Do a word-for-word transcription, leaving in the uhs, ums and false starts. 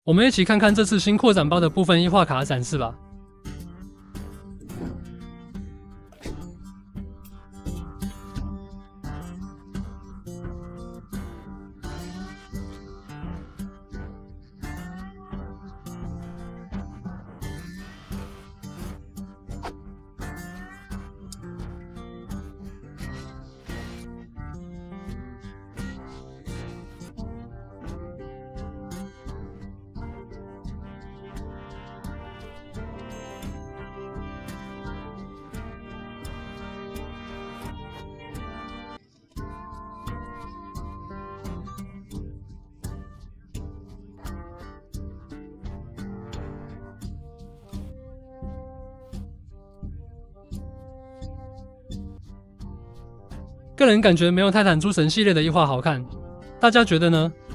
我们一起看看这次新扩展包的部分异化卡展示吧。个人感觉没有泰坦诸神系列的异化好看，大家觉得呢？